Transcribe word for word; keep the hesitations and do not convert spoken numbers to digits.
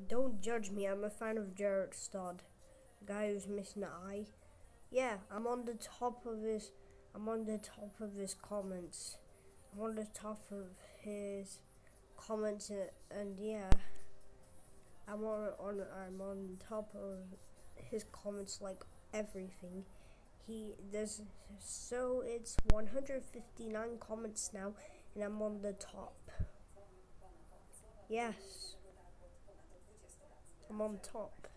don't judge me. I'm a fan of Jared Stud, the guy who's missing an eye. Yeah, I'm on the top of his. I'm on the top of his comments. I'm on the top of his comments, and, and yeah, I'm on, on. I'm on top of his comments like everything. He there's so it's one hundred fifty-nine comments now, and I'm on the top. Yes, I'm on top.